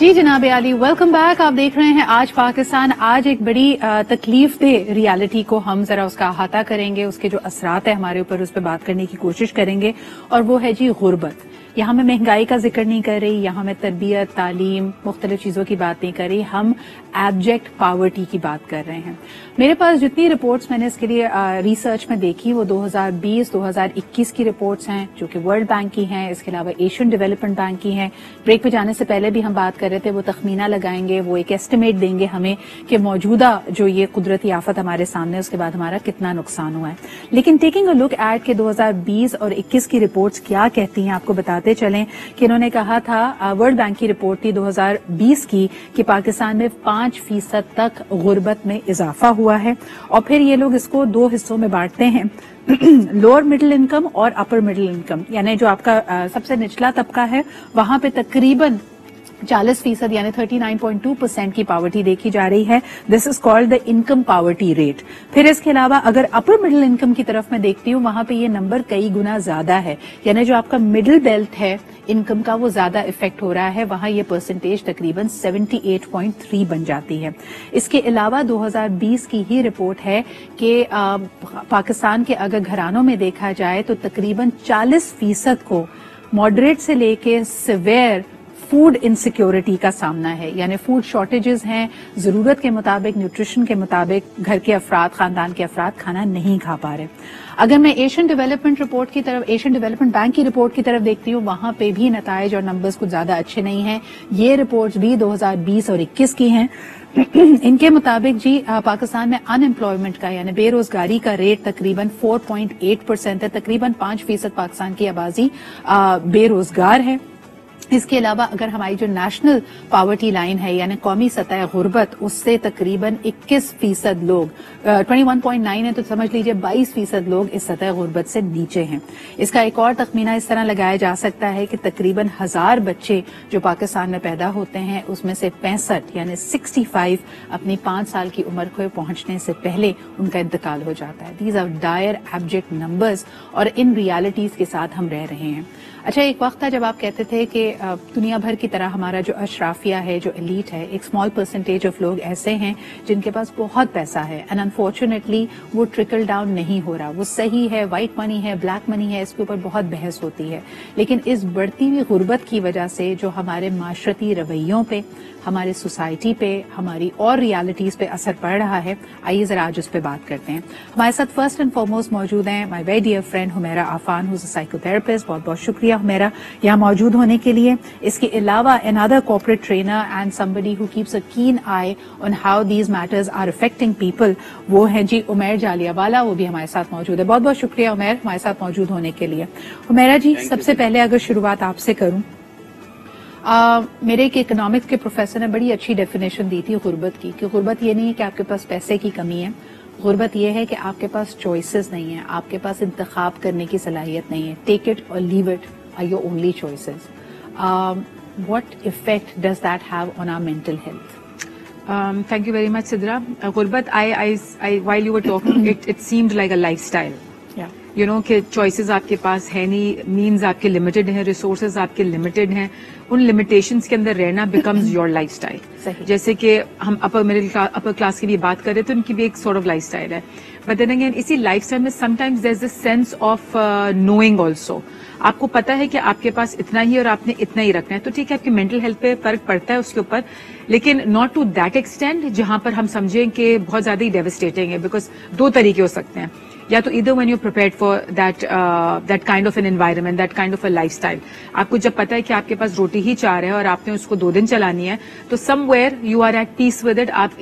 जी जनाब आली, welcome back. आप देख रहे हैं आज पाकिस्तान। आज एक बड़ी तकलीफ दे रियलिटी को हम जरा उसका अहाता करेंगे, उसके जो असरात है हमारे ऊपर उस पर बात करने की कोशिश करेंगे, और वो है जी गुर्बत। यहाँ मैं महंगाई का जिक्र नहीं कर रही, यहाँ मैं तरबियत, तालीम, मुख्तलिफ चीजों की बात नहीं कर रही, हम एब्जेक्ट पावर्टी की बात कर रहे हैं। मेरे पास जितनी रिपोर्ट्स मैंने इसके लिए रिसर्च में देखी वो 2020-2021 की रिपोर्ट्स हैं, जो कि वर्ल्ड बैंक की हैं, इसके अलावा एशियन डेवलपमेंट बैंक की हैं। ब्रेक पे जाने से पहले भी हम बात कर रहे थे, वो तखमीना लगाएंगे, वो एक एस्टिमेट देंगे हमें कि मौजूदा जो ये कुदरती आफत हमारे सामने, उसके बाद हमारा कितना नुकसान हुआ है। लेकिन टेकिंग अ लुक एट के 2020 और 21 की रिपोर्ट्स क्या कहती हैं, आपको बताते चलें कि इन्होंने कहा था, वर्ल्ड बैंक की रिपोर्ट थी 2020 की, कि पाकिस्तान में 5% तक गुर्बत में इजाफा हुआ है। और फिर ये लोग इसको दो हिस्सों में बांटते हैं, लोअर मिडिल इनकम और अपर मिडिल इनकम, यानी जो आपका सबसे निचला तबका है वहां पे तकरीबन 40% यानी 39.2% की पावर्टी देखी जा रही है। This is called the income poverty rate. फिर इसके अलावा अगर अपर मिडिल इनकम की तरफ मैं देखती हूँ, वहां पे ये नंबर कई गुना ज्यादा है, यानी जो आपका मिडिल बेल्ट है इनकम का वो ज्यादा इफेक्ट हो रहा है, वहां ये परसेंटेज तकरीबन 78.3 बन जाती है। इसके अलावा 2020 की ही रिपोर्ट है कि पाकिस्तान के अगर घरानों में देखा जाए तो तकरीबन 40% को मॉडरेट से लेके सिवियर फूड इनसिक्योरिटी का सामना है, यानी फूड शॉर्टेजेस हैं, जरूरत के मुताबिक, न्यूट्रिशन के मुताबिक घर के अफराद, खानदान के अफराद खाना नहीं खा पा रहे। अगर मैं एशियन डेवलपमेंट रिपोर्ट की तरफ, एशियन डेवलपमेंट बैंक की रिपोर्ट की तरफ देखती हूँ, वहां पे भी नताइज और नंबर्स कुछ ज्यादा अच्छे नहीं हैं। ये रिपोर्ट्स भी 2020 और 21 की हैं। इनके मुताबिक जी पाकिस्तान में अनएम्प्लॉयमेंट का यानी बेरोजगारी का रेट तकरीबन 4.8% है, तकरीबन 5% पाकिस्तान की आबादी बेरोजगार है। इसके अलावा अगर हमारी जो नेशनल पावर्टी लाइन है यानी कौमी सतह गुर्बत, उससे तकरीबन 21% लोग, 21.9 है तो समझ लीजिए 22% लोग इस सतह गुर्बत से नीचे हैं। इसका एक और तखमीना इस तरह लगाया जा सकता है कि तकरीबन 1000 बच्चे जो पाकिस्तान में पैदा होते हैं उसमें से 65 यानी 65 अपनी 5 साल की उम्र को पहुंचने से पहले उनका इंतकाल हो जाता है। These are dire abject numbers और इन रियलिटीज के साथ हम रह रहे हैं। अच्छा, एक वक्त था जब आप कहते थे कि दुनिया भर की तरह हमारा जो अशराफिया है, जो एलीट है, एक स्मॉल परसेंटेज ऑफ लोग ऐसे हैं जिनके पास बहुत पैसा है, एंड अनफॉर्चुनेटली वो ट्रिकल डाउन नहीं हो रहा। वो सही है, व्हाइट मनी है, ब्लैक मनी है, इसके ऊपर बहुत बहस होती है। लेकिन इस बढ़ती हुई गुर्बत की वजह से जो हमारे माशरती रवैयों पे, हमारे सोसाइटी पे, हमारी और रियलिटीज पे असर पड़ रहा है, आइए जरा आज उस पर बात करते हैं। हमारे साथ फर्स्ट एंड फॉरमोस्ट मौजूद हैं my very dear friend Humaira Aafan, who is a psychotherapist. बहुत बहुत शुक्रिया हुमैरा यहाँ मौजूद होने के लिए। इसके अलावा another corporate trainer and somebody who keeps a keen eye on how these matters are affecting people, वो है जी उमैर जालियावाला, वो भी हमारे साथ मौजूद है। बहुत बहुत शुक्रिया उमैर हमारे साथ मौजूद होने के लिए। हुमैरा जी, सबसे पहले अगर शुरुआत आपसे करूं, मेरे एक इकोनॉमिक्स के प्रोफेसर ने बड़ी अच्छी डेफिनेशन दी थी गुर्बत की, कि गुर्बत ये नहीं है कि आपके पास पैसे की कमी है, गुर्बत ये है कि आपके पास चॉइसेस नहीं है, आपके पास इंतखाब करने की सलाहियत नहीं है। टेक इट और leave it are your only choices. What effect does that have on our mental health? Thank you very much, Sidra. Gurbat, while you were talking, it seemed like a lifestyle. Yeah. You know कि choices आपके पास है नहीं, means आपके limited हैं, resources आपके limited हैं, उन limitations के अंदर रहना becomes your lifestyle. जैसे कि हम upper class की भी बात कर रहे थे, उनकी भी एक sort of lifestyle है. But then again, इसी lifestyle में sometimes there's this sense of knowing also. आपको पता है कि आपके पास इतना ही और आपने इतना ही रखना है, तो ठीक है आपकी मेंटल हेल्थ पे फर्क पड़ता है उसके ऊपर, लेकिन नॉट टू दैट एक्सटेंड जहां पर हम समझें कि बहुत ज्यादा ही डेविस्टेटिंग है। बिकॉज दो तरीके हो सकते हैं, या तो इधर when you prepared for that kind of an environment, that kind of a lifestyle, आपको जब पता है कि आपके पास रोटी ही चार है और आपने उसको 2 दिन चलानी है, तो somewhere you are at peace with it, आप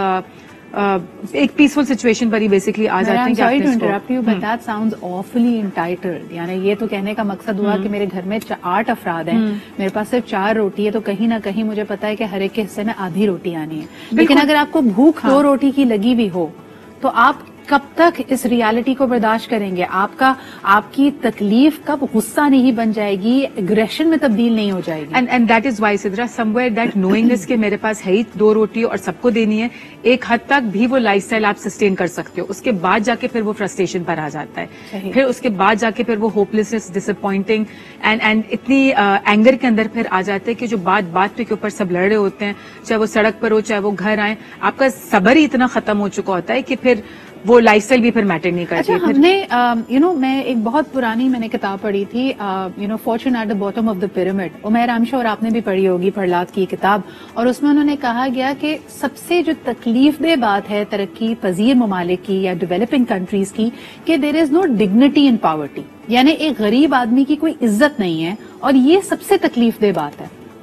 एक पीसफुल सिचुएशन पर ही बेसिकली आ जाते हैं। Sorry to interrupt you, but that sounds awfully entitled. यानी ये तो कहने का मकसद हुआ कि मेरे घर में 8 अफराद हैं, मेरे पास सिर्फ 4 रोटी है, तो कहीं ना कहीं मुझे पता है कि हर एक के हिस्से में आधी रोटी आनी है। लेकिन अगर आपको भूख 2 रोटी की लगी हुई हो, तो आप کب تک اس ریالٹی کو برداشت کریں گے؟ آپ کی تکلیف کب غصہ نہیں بن جائے گی، ایگریشن میں تبدیل نہیں ہو جائے گی؟ And that is why Sidra somewhere that knowingness کہ میرے پاس ہے ہی 2 روٹی اور سب کو دینی ہے، ایک حد تک بھی وہ لائف اسٹائل آپ سسٹین کر سکتے ہو. اس کے بعد جا کے پھر وہ فرسٹریشن پر آ جاتا ہے، پھر اس کے بعد جا کے پھر وہ ہوپلیسنس، ڈس اپوائنٹنگ اینڈ اتنی اینگر کے اندر پھر آ جاتے ہیں کہ جو بات پہ کے اوپر سب لڑ رہے ہوتے ہیں، چاہے وہ سڑک پر ہو چاہے وہ گھر آئیں، آپ کا صبر ہی اتنا ختم ہو چکا ہوتا ہے کہ پھر وہ لائف اسٹائل بھی پھر میٹر نہیں کرتی. اچھا، ہم نے میں ایک بہت پرانی میں نے کتاب پڑھی تھی، fortune at the bottom of the pyramid. Umair عامشہ اور آپ نے بھی پڑھی ہوگی پرلاد کی کتاب، اور اس میں انہوں نے کہا گیا کہ سب سے جو تکلیف دہ بات ہے ترقی پذیر ممالک کی یا ڈیولپنگ کنٹریز کی کہ دیر از نو ڈگنیٹی ان پاورٹی، یعنی ایک غریب آدمی کی کوئی عزت نہیں ہے، اور یہ سب سے تکلیف دہ بات ہے.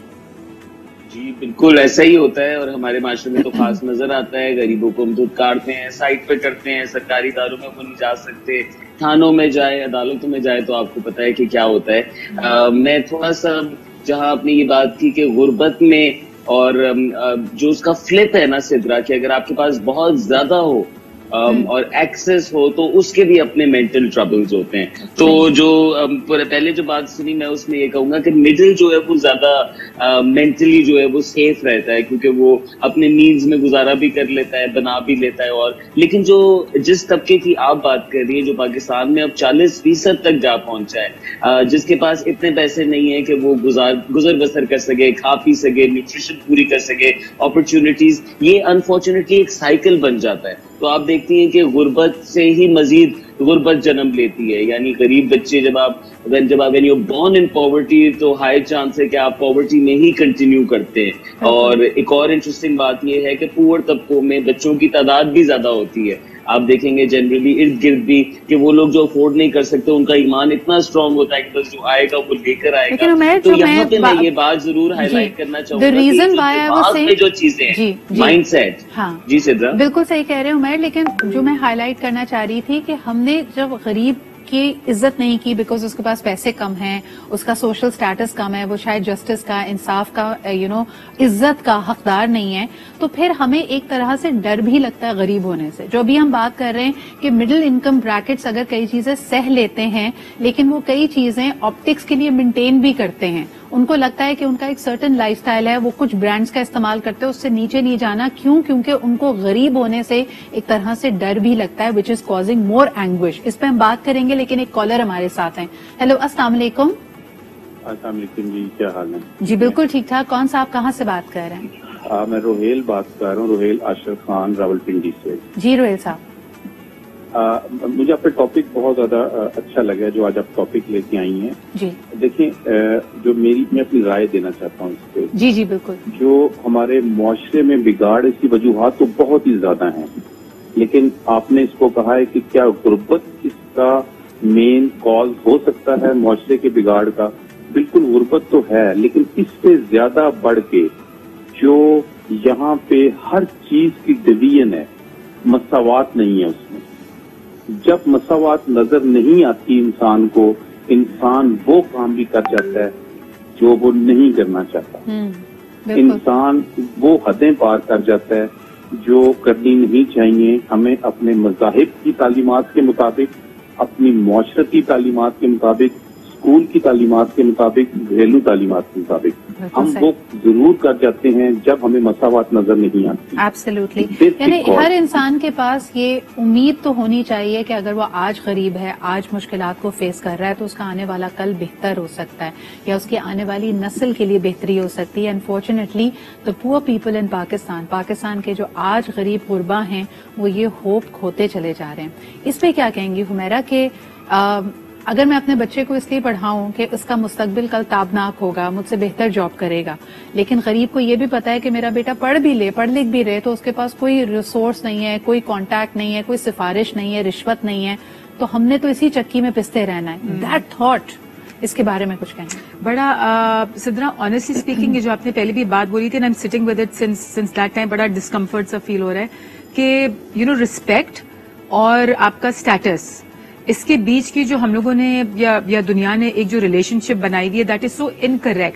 جی بالکل ایسا ہی ہوتا ہے، اور ہمارے معاشرے میں تو خاص نظر آتا ہے. غریبوں کو ہم دودھ کاٹتے ہیں، سائٹ پہ کرتے ہیں، سرکاری اداروں میں وہ نہیں جا سکتے، تھانوں میں جائے، عدالتوں میں جائے تو آپ کو پتا ہے کہ کیا ہوتا ہے. میں تھوڑا سا جہاں آپ نے یہ بات کی کہ غربت میں اور جو اس کا فلپ ہے نا سدرا، کہ اگر آپ کے پاس بہت زیادہ ہو اور ایکسس ہو تو اس کے بھی اپنے مینٹل ٹربلز ہوتے ہیں. تو جو پہلے جو بات سنی میں اس میں یہ کہوں گا کہ مڈل جو ہے وہ زیادہ مینٹلی جو ہے وہ سیف رہتا ہے، کیونکہ وہ اپنے نیڈز میں گزارا بھی کر لیتا ہے، بنا بھی لیتا ہے. اور لیکن جو جس طبقے کی آپ بات کر رہی ہیں جو پاکستان میں اب 40% تک جا پہنچا ہے، جس کے پاس اتنے پیسے نہیں ہیں کہ وہ گزر بسر کر سکے، کھا پی سکے، نیوٹریشن پوری کر سکے، اپرچونٹیز، یہ انفارچونیٹلی ایک سائیکل بن جاتا ہے. تو آپ دیکھتی ہیں کہ غربت سے ہی مزید غربت جنم لیتی ہے. یعنی غریب بچے جب آپ when you born in poverty تو ہائی چانس ہے کہ آپ پاورٹی میں ہی کنٹینیو کرتے ہیں. اور ایک اور انٹرسٹنگ بات یہ ہے کہ پور طبقوں میں بچوں کی تعداد بھی زیادہ ہوتی ہے. آپ دیکھیں گے جنرلی ارد گرد بھی کہ وہ لوگ جو افورڈ نہیں کر سکتے ان کا ایمان اتنا اسٹرانگ ہوتا ہے کہ بس جو آئے گا وہ لے کر آئے گا. تو یہاں پہ میں یہ بات ضرور ہائی لائٹ کرنا چاہوں گا کہ جو چیزیں مائنڈ سیٹ. جی سدرا بالکل صحیح کہہ رہے ہوں میں، لیکن جو میں ہائی لائٹ کرنا چاہ رہی تھی کہ ہم نے جب غریب کی عزت نہیں کی بیکاز اس کے پاس پیسے کم ہیں، اس کا سوشل سٹیٹس کم ہے، وہ شاید جسٹس کا، انصاف کا، عزت کا حقدار نہیں ہے، تو پھر ہمیں ایک طرح سے ڈر بھی لگتا ہے غریب ہونے سے. جو ابھی ہم بات کر رہے ہیں کہ مڈل انکم بریکٹس اگر کئی چیزیں سہ لیتے ہیں لیکن وہ کئی چیزیں آپٹکس کے لیے مینٹین بھی کرتے ہیں، ان کو لگتا ہے کہ ان کا ایک سرٹن لائف سٹائل ہے، وہ کچھ برانڈز کا استعمال کرتے ہیں، اس سے نیچے نہیں جانا. کیوں؟ کیونکہ ان کو غریب ہونے سے ایک طرح سے ڈر بھی لگتا ہے وچ از کازنگ مور اینگوش. اس پہ ہم بات کریں گے، لیکن ایک کالر ہمارے ساتھ ہیں. ہیلو، السلام علیکم. السلام علیکم جی، کیا حال ہے؟ جی بالکل ٹھیک ٹھاک. کون صاحب کہاں سے بات کر رہے ہیں؟ میں روہیل بات کر رہا ہوں، روہیل اشرف خان، راولپنڈی سے. جی روہیل صاحب، مجھے آپ کا ٹاپک بہت زیادہ اچھا لگا جو آج آپ ٹاپک لے کے آئی ہیں. جی دیکھیں، جو میں اپنی رائے دینا چاہتا ہوں اس پہ. جی جی بالکل. جو ہمارے معاشرے میں بگاڑ، اس کی وجوہات تو بہت ہی زیادہ ہیں، لیکن آپ نے اس کو کہا ہے کہ کیا غربت اس کا مین کاز ہو سکتا ہے معاشرے کے بگاڑ کا؟ بالکل غربت تو ہے، لیکن اس سے زیادہ بڑھ کے جو یہاں پہ ہر چیز کی ڈویژن ہے، مساوات نہیں ہے اس میں. جب مساوات نظر نہیں آتی انسان کو، انسان وہ کام بھی کر جاتا ہے جو وہ نہیں کرنا چاہتا. انسان وہ حدیں پار کر جاتا ہے جو کرنی نہیں چاہیے. ہمیں اپنے مذاہب کی تعلیمات کے مطابق، اپنی معاشرتی تعلیمات کے مطابق، اسکول کی تعلیمات کے مطابق، گھریلو تعلیمات کے مطابق ہم وہ ضرور کر جاتے ہیں جب ہمیں مساوات نظر نہیں آتی. ایبسلیوٹلی. یعنی ہر انسان کے پاس یہ امید تو ہونی چاہیے کہ اگر وہ آج غریب ہے، آج مشکلات کو فیس کر رہا ہے، تو اس کا آنے والا کل بہتر ہو سکتا ہے یا اس کی آنے والی نسل کے لیے بہتری ہو سکتی ہے. Unfortunately the poor people in Pakistan کے جو آج غریب غربا ہیں وہ یہ ہوپ کھوتے چلے جا رہے ہیں. اس پہ کیا کہیں گی حمیرہ کہ اگر میں اپنے بچے کو اس لیے پڑھاؤں کہ اس کا مستقبل کل تابناک ہوگا، مجھ سے بہتر جاب کرے گا، لیکن غریب کو یہ بھی پتا ہے کہ میرا بیٹا پڑھ لکھ بھی رہے تو اس کے پاس کوئی ریسورس نہیں ہے، کوئی کانٹیکٹ نہیں ہے، کوئی سفارش نہیں ہے، رشوت نہیں ہے، تو ہم نے تو اسی چکی میں پستے رہنا ہے. دیٹ تھاٹ، اس کے بارے میں کچھ کہیں؟ بڑا سدرا آنیسٹلی اسپیکنگ، جو آپ نے پہلے بھی بات بولی تھی، I'm sitting with it since that time، بڑا ڈسکمفرٹ سا فیل ہو رہا ہے کہ رسپیکٹ اور آپ کا اسٹیٹس، اس کے بیچ کی جو ہم لوگوں نے یا دنیا نے ایک جو ریلیشن شپ بنائی ہوئی ہے، دیٹ از سو انکریکٹ.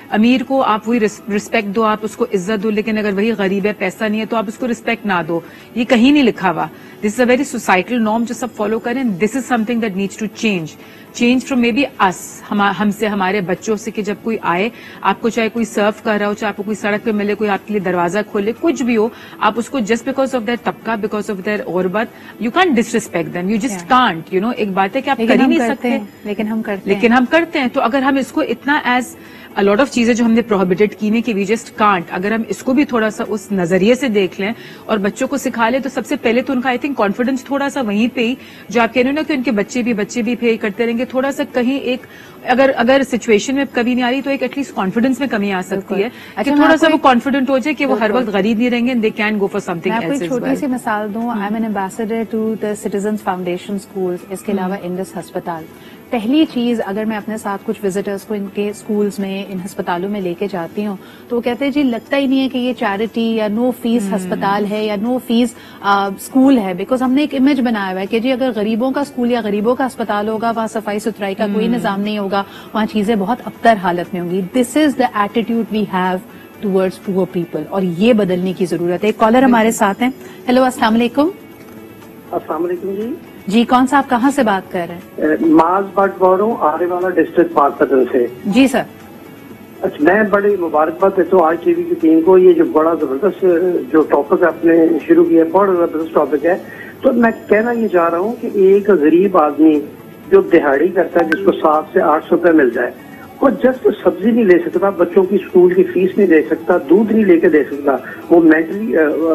अमीर को आप वही रिस्पेक्ट दो, आप उसको इज्जत दो, लेकिन अगर वही गरीब है, पैसा नहीं है, तो आप उसको रिस्पेक्ट ना दो. ये कहीं नहीं लिखा हुआ. This is a very societal norm जो सब फॉलो करें. This is something that needs to change from maybe us, हमसे, हमारे बच्चों से, कि जब कोई आए, आपको चाहे कोई सर्व कर रहा हो, चाहे आपको कोई सड़क पे मिले, कोई आपके लिए दरवाजा खोले, कुछ भी हो, आप उसको जस्ट बिकॉज ऑफ देयर तबका, बिकॉज ऑफ देयर गुर्बत, you can't disrespect them, you just can't, you know. एक बात है कि आप कर ही नहीं सकते, लेकिन हम करते हैं. तो अगर हम इसको इतना एज अ लॉट ऑफ चीजें जो हमने प्रोहिबिटेड की नहीं कि वी जस्ट कांट, अगर हम इसको भी थोड़ा सा उस नजरिए से देख लें और बच्चों को सिखा लें, तो सबसे पहले तो उनका आई थिंक कॉन्फिडेंस थोड़ा सा वहीं पे ही, जो आप कह रहे हो ना कि उनके बच्चे भी पे करते रहेंगे, थोड़ा सा कहीं एक अगर सिचुएशन में कभी नहीं आ रही तो एक एटलीस्ट कॉन्फिडेंस में कमी आ सकती है कि थोड़ा सा वो कॉन्फिडेंट हो जाए कि वो हर वक्त गरीब नहीं रहेंगे, they can go for something else. मैं छोटी सी मिसाल दूं. I am an ambassador to the citizens foundation schools. इसके अलावा इंडस अस्पताल. पहली चीज, अगर मैं अपने साथ कुछ विजिटर्स को इनके स्कूल्स में, इन अस्पतालों में लेके जाती हूँ, तो वो कहते हैं जी लगता ही नहीं है कि ये चैरिटी या नो फीस अस्पताल है या नो फीस स्कूल है. बिकॉज हमने एक इमेज बनाया हुआ है कि जी अगर गरीबों का स्कूल या गरीबों का अस्पताल होगा, वहां सफाई सुथराई का कोई निजाम नहीं होगा, वहां चीजें बहुत अबतर हालत में होंगी. This is the attitude we have towards poor people, और ये बदलने की जरूरत है. एक कॉलर हमारे साथ हैं. हेलो, अस्सलाम वालेकुम. अस्सलाम वालेकुम जी, कौन सा, आप कहाँ से बात कर रहे हैं? माज भट्ट बोल रहा हूँ, आने वाला डिस्ट्रिक्ट पाकपतन से. जी सर. अच्छा, मैं बड़ी मुबारकबाद देता हूँ आज टीवी की टीम को. ये जो बड़ा जबरदस्त जो टॉपिक आपने शुरू किया, बड़ा जबरदस्त टॉपिक है. तो मैं कहना ये चाह रहा हूँ कि एक गरीब आदमी जो दिहाड़ी करता है, जिसको 700 से 800 रुपए मिल जाए, वो जस्ट सब्जी नहीं ले सकता, बच्चों की स्कूल की फीस नहीं दे सकता, दूध नहीं लेके दे सकता, वो मेंटली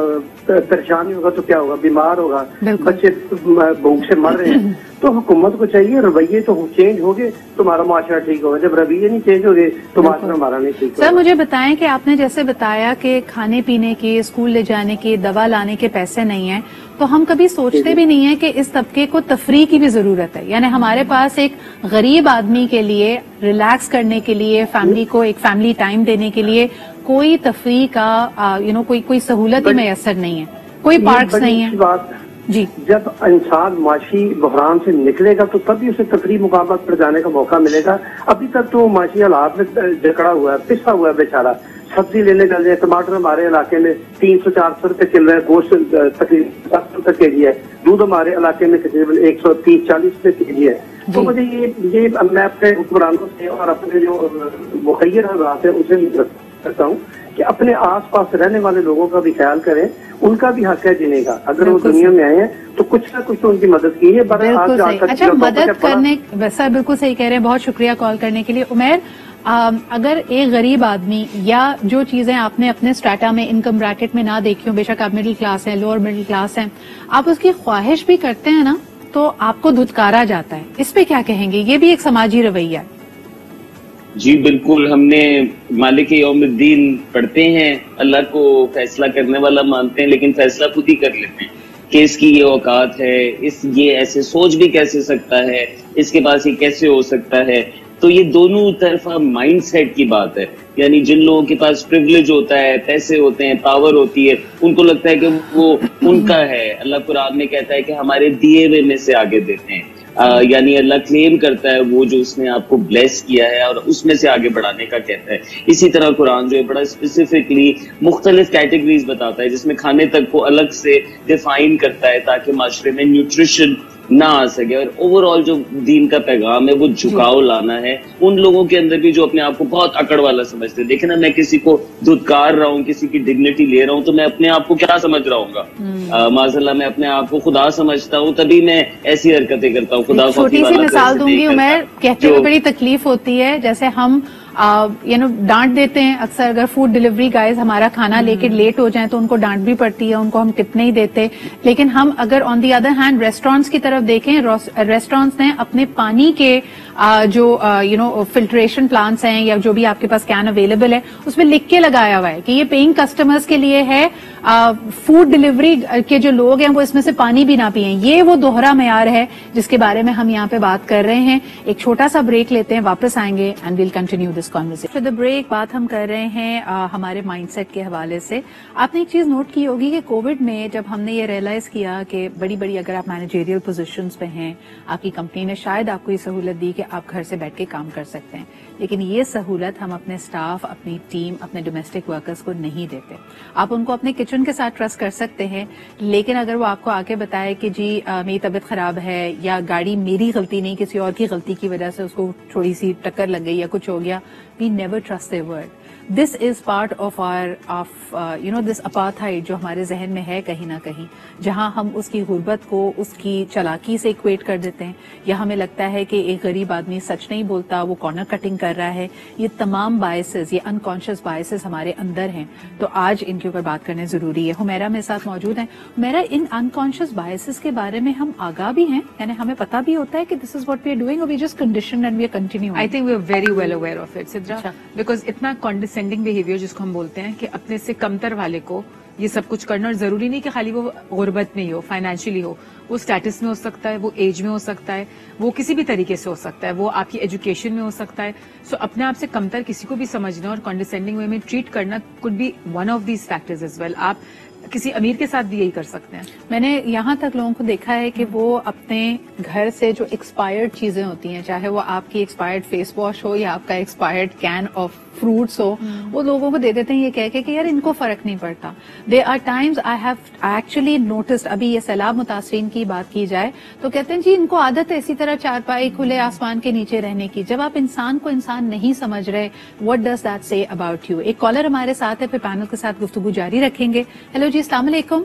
परेशानी होगा तो क्या होगा, बीमार होगा, बच्चे भूख से मर रहे हैं. तो हुकूमत को चाहिए रवैये तो चेंज हो गए, तुम्हारा माशरा ठीक होगा. जब रवैये नहीं चेंज हो गए तो माशरा हमारा नहीं ठीक होगा. सर मुझे बताएं कि आपने जैसे बताया कि खाने पीने के, स्कूल ले जाने के, दवा लाने के पैसे नहीं है, तो हम कभी सोचते भी नहीं है कि इस तबके को तफरीह की भी जरूरत है. यानी हमारे पास एक गरीब आदमी के लिए रिलैक्स करने के लिए, फैमिली को एक फैमिली टाइम देने के लिए कोई तफरीह का कोई सहूलत ही मैसर नहीं है, कोई पार्क्स नहीं है. बात जी, जब इंसान माशी बहरान से निकलेगा तो तभी उसे तफरीह मुकाबला पर जाने का मौका मिलेगा. अभी तक तो माशी हालात में जकड़ा हुआ है, पिसा हुआ है बेचारा. सब्जी लेने चल जाए, टमाटर हमारे इलाके में 300-400 रुपए किलो है, गोश्त तकरीबन 10 रुपए के जी है, दूध हमारे इलाके में तकरीबन 130-40 रुपए के जी है. तो मुझे ये मैं अपने हुक्मरानों से और अपने जो मुखैर हज़रात है उनसे करता हूँ कि अपने आस पास रहने वाले लोगों का भी ख्याल करें, उनका भी हक है जीने का. अगर वो दुनिया में आए हैं तो कुछ ना कुछ तो उनकी मदद की है. बिल्कुल सही. अच्छा, मदद करने, वैसा बिल्कुल सही कह रहे हैं, बहुत शुक्रिया कॉल करने के लिए. उमैर, अगर एक गरीब आदमी या जो चीजें आपने अपने स्ट्रेटा में, इनकम ब्रैकेट में ना देखी हो, बेशक आप मिडिल क्लास हैं, लोअर मिडिल क्लास हैं, आप उसकी ख्वाहिश भी करते हैं ना, तो आपको धुतकारा जाता है. इस पे क्या कहेंगे? ये भी एक समाजी रवैया है. जी बिल्कुल, हमने मालिक यौमुद्दीन पढ़ते हैं, अल्लाह को फैसला करने वाला मानते हैं, लेकिन फैसला खुद ही कर लेते हैं कि इसकी ये औकात है, ये ऐसे सोच भी कैसे सकता है, इसके पास ये कैसे हो सकता है. तो ये दोनों तरफा माइंडसेट की बात है. यानी जिन लोगों के पास प्रिविलेज होता है, पैसे होते हैं, पावर होती है, उनको लगता है कि वो उनका है. अल्लाह कुरान में कहता है कि हमारे दिए हुए में से आगे देते हैं. यानी अल्लाह क्लेम करता है वो जो उसने आपको ब्लेस किया है और उसमें से आगे बढ़ाने का कहता है. इसी तरह कुरान जो है बड़ा स्पेसिफिकली मुख्तलिफ कैटेगरीज बताता है, जिसमें खाने तक को अलग से डिफाइन करता है ताकि माशरे में न्यूट्रिशन ना आ सके. और ओवरऑल जो दीन का पैगाम है वो झुकाव लाना है उन लोगों के अंदर भी जो अपने आप को बहुत अकड़ वाला समझते हैं. देखे ना, मैं किसी को धुतकार रहा हूँ, किसी की डिग्निटी ले रहा हूँ, तो मैं अपने आप को क्या समझ रहा हूँ? माज़अल्लाह मैं अपने आप को खुदा समझता हूँ, तभी मैं ऐसी हरकतें करता हूँ. खुदा छोटी सी मिसाल दूंगी उमर, कहते हुए बड़ी तकलीफ होती है. जैसे हम डांट देते हैं अक्सर, अगर फूड डिलीवरी गाइज हमारा खाना लेके लेट हो जाए तो उनको डांट भी पड़ती है, उनको हम टिप नहीं देते. लेकिन हम अगर on the other hand restaurants की तरफ देखें, रेस्टोरेंट्स ने अपने पानी के जो फिल्ट्रेशन प्लांट्स हैं या जो भी आपके पास कैन अवेलेबल है, उसमें लिख के लगाया हुआ है कि ये पेइंग कस्टमर्स के लिए है, फूड डिलीवरी के जो लोग हैं वो इसमें से पानी भी ना पिएं. ये वो दोहरा मयार है जिसके बारे में हम यहाँ पे बात कर रहे हैं. एक छोटा सा ब्रेक लेते हैं, वापस आएंगे and will continue this conversation. For the break बात हम कर रहे हैं हमारे माइंडसेट के हवाले से. आपने एक चीज नोट की होगी कि कोविड में जब हमने ये रियलाइज किया कि बड़ी बड़ी अगर आप मैनेजरियल पोजीशंस पे हैं, आपकी कंपनी ने शायद आपको ये सहूलत दी कि कि आप घर से बैठ के काम कर सकते हैं, लेकिन ये सहूलत हम अपने स्टाफ, अपनी टीम, अपने डोमेस्टिक वर्कर्स को नहीं देते। आप उनको अपने किचन के साथ ट्रस्ट कर सकते हैं, लेकिन अगर वो आपको आके बताए कि जी मेरी तबीयत खराब है या गाड़ी मेरी गलती नहीं किसी और की गलती की वजह से उसको थोड़ी सी टक्कर लग गई या कुछ हो गया, we never trust their word. This is part of our this apartheid जो हमारे जहन में है कहीं ना कहीं, जहां हम उसकी गुर्बत को उसकी चालाकी से इक्वेट कर देते हैं, या हमें लगता है कि एक गरीब आदमी सच नहीं बोलता, वो कॉर्नर कटिंग कर रहा है। ये तमाम बायसेस, ये अनकॉन्शियस बायसेस हमारे अंदर हैं, तो आज इनके ऊपर बात करना जरूरी है। हुमैरा मेरे साथ मौजूद है। हुमैरा, इन अनकॉन्शियस बायसेस के बारे में हम आगाह भी हैं, यानी हमें पता भी होता है कि this is what we are doing, और we just conditioned and we are continuing. I think we are very well aware of it Sidra, because इतना कॉन्डिसेंडिंग बिहेवियर जिसको हम बोलते हैं कि अपने से कमतर वाले को ये सब कुछ करना, और जरूरी नहीं कि खाली वो गुर्बत में ही हो, फाइनेंशियली हो, वो स्टेटस में हो सकता है, वो एज में हो सकता है, वो किसी भी तरीके से हो सकता है, वो आपकी एजुकेशन में हो सकता है। सो अपने आप से कमतर किसी को भी समझना और कॉन्डिसेंडिंग वे में ट्रीट करना could be one of these factors as well. आप किसी अमीर के साथ भी यही कर सकते हैं। मैंने यहाँ तक लोगों को देखा है कि वो अपने घर से जो एक्सपायर्ड चीजें होती हैं, चाहे वो आपकी एक्सपायर्ड फेस वॉश हो या आपका एक्सपायर्ड कैन ऑफ फ्रूट्स हो, वो लोगों को दे देते हैं ये कह के कि यार इनको फर्क नहीं पड़ता। There are times I have actually noticed, अभी ये सैलाब मुतासरीन की बात की जाए तो कहते हैं जी इनको आदत है इसी तरह चारपाई खुले आसमान के नीचे रहने की। जब आप इंसान को इंसान नहीं समझ रहे, what does that say about you? एक कॉलर हमारे साथ है, फिर पैनल के साथ गुफ्तगू जारी रखेंगे। हेलो जी, अस्सलाम वालेकुम।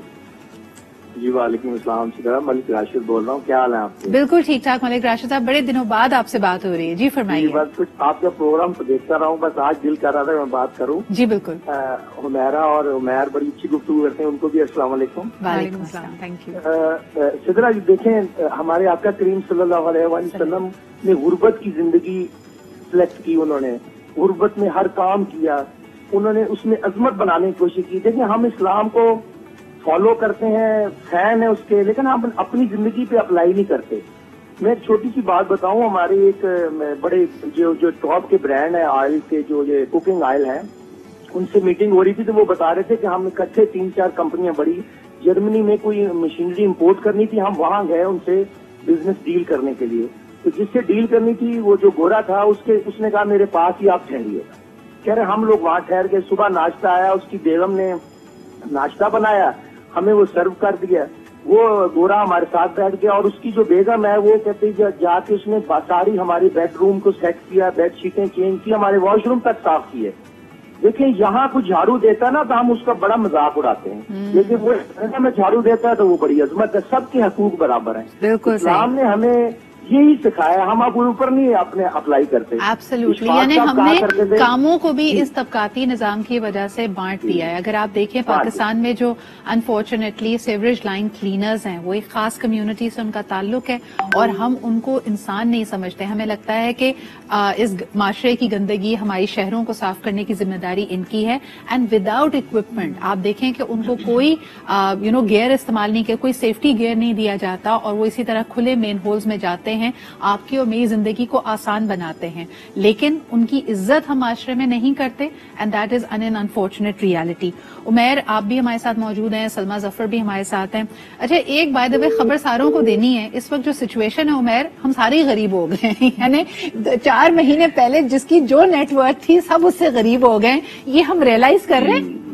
जी वालेकुम अस्सलाम, मलिक राशिद बोल रहा हूँ, क्या हाल है आपके? बिल्कुल ठीक ठाक मलिक राशिद साहब, बड़े दिनों बाद आपसे बात हो रही है। जी फरमाइए। बस कुछ आपका प्रोग्राम तो देखता रहा हूँ, बस आज दिल कर रहा था मैं बात करूँ। जी बिल्कुल। हुमैरा और उमैर बड़ी अच्छी गुफ्तगू करते हैं, उनको भी अस्सलाम वालेकुम। वालेकुम अस्सलाम, थैंक यू। सिदरा जी देखें, हमारे आपका करीम सल्लल्लाहु अलैहि वसल्लम ने गुर्बत की जिंदगी सिलेक्ट की, उन्होंने गुर्बत में हर काम किया, उन्होंने उसमें अजमत बनाने की कोशिश की। देखिए हम इस्लाम को फॉलो करते हैं, फैन है उसके, लेकिन हम अपनी जिंदगी पे अप्लाई नहीं करते। मैं एक छोटी सी बात बताऊं, हमारे एक बड़े जो टॉप के ब्रांड है ऑयल के, जो ये कुकिंग ऑयल है, उनसे मीटिंग हो रही थी तो वो बता रहे थे कि हम इकट्ठे 3-4 कंपनियां बड़ी जर्मनी में कोई मशीनरी इंपोर्ट करनी थी, हम वहां गए उनसे बिजनेस डील करने के लिए। तो जिससे डील करनी थी वो जो गोरा था, उसने कहा मेरे पास ही आप ठहरिए। कह रहे हम लोग वहां ठहर गए, सुबह नाश्ता आया, उसकी बेगम ने नाश्ता बनाया, हमें वो सर्व कर दिया। वो गोरा हमारे साथ बैठ गया और उसकी जो बेगम है वो कहते जाके उसने सारी हमारी बेडरूम को सेट किया, बेडशीटें चेंज की, हमारे वॉशरूम तक साफ किए। देखिए यहाँ कुछ झाड़ू देता ना तो हम उसका बड़ा मजाक उड़ाते हैं, लेकिन वो में झाड़ू देता है तो वो बड़ी अजमत है। सबके हकूक बराबर हैं। बिल्कुल इस्लाम ने हमें यही सिखाया, हम अब ऊपर नहीं अपने अप्लाई करते। एब्सोल्युटली, यानी हमने कामों को भी इस तबकाती निजाम की वजह से बांट दिया है। अगर आप देखें पाकिस्तान में जो अनफॉर्चुनेटली सीवरेज लाइन क्लीनर्स हैं, वो एक खास कम्युनिटी से उनका ताल्लुक है और हम उनको इंसान नहीं समझते। हमें लगता है कि इस माशरे की गंदगी, हमारी शहरों को साफ करने की जिम्मेदारी इनकी है, एंड विदाउट इक्विपमेंट आप देखें कि उनको कोई गियर इस्तेमाल नहीं किया, कोई सेफ्टी गियर नहीं दिया जाता और वो इसी तरह खुले मेन होल्स में जाते हैं, आपकी और मेरी जिंदगी को आसान बनाते हैं, लेकिन उनकी इज्जत हम माशरे में नहीं करते, and that is an unfortunate reality. Umair आप भी हमारे साथ मौजूद हैं, सलमा जफर भी हमारे साथ हैं। अच्छा, एक बाय द वे खबर सारों को देनी है, इस वक्त जो सिचुएशन है उमैर, हम सारे गरीब हो गए हैं। यानी 4 महीने पहले जिसकी जो नेटवर्थ थी सब उससे गरीब हो गए, ये हम रियलाइज कर रहे हैं।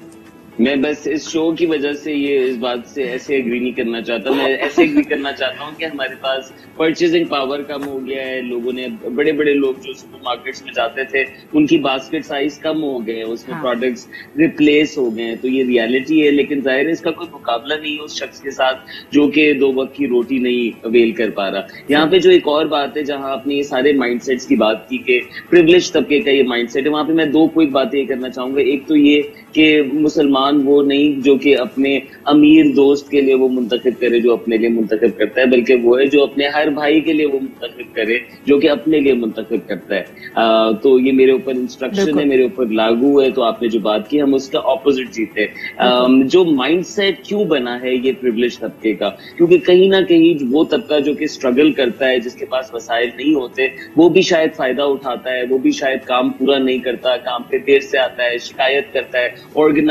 मैं बस इस शो की वजह से इस बात से ऐसे एग्री नहीं करना चाहता। मैं ऐसे एग्री करना चाहता हूँ कि हमारे पास परचेजिंग पावर कम हो गया है। लोगों ने, बड़े बड़े लोग जो सुपर मार्केट्स में जाते थे, उनकी बास्केट साइज कम हो गए, उसमें प्रोडक्ट्स रिप्लेस हो गए। तो ये रियलिटी है, लेकिन जाहिर है इसका कोई मुकाबला नहीं है उस शख्स के साथ जो कि 2 वक्त की रोटी नहीं अवेल कर पा रहा। यहाँ पे जो एक और बात है, जहाँ आपने ये सारे माइंडसेट्स की बात की कि प्रिविलेज तबके का ये माइंडसेट है, वहां पे मैं 2 क्विक बातें करना चाहूंगा। एक तो ये कि मुसलमान वो नहीं जो कि अपने अमीर दोस्त के लिए वो मुंतखब करे जो अपने लिए मुंतखब करता है, बल्कि वो है जो अपने हर भाई के लिए वो मुंतखब करे जो कि अपने लिए मुंतखब करता है। तो ये मेरे ऊपर इंस्ट्रक्शन है, मेरे ऊपर लागू है। तो आपने जो बात की, हम उसका ऑपोजिट जीते। जो माइंडसेट क्यों बना है ये प्रिविलेज तबके का, क्योंकि कहीं ना कहीं वो तबका जो कि स्ट्रगल करता है, जिसके पास वसाइल नहीं होते, वो भी शायद फायदा उठाता है, वो भी शायद काम पूरा नहीं करता, काम पे देर से आता है, शिकायत करता है, ऑर्गेनाइज नहीं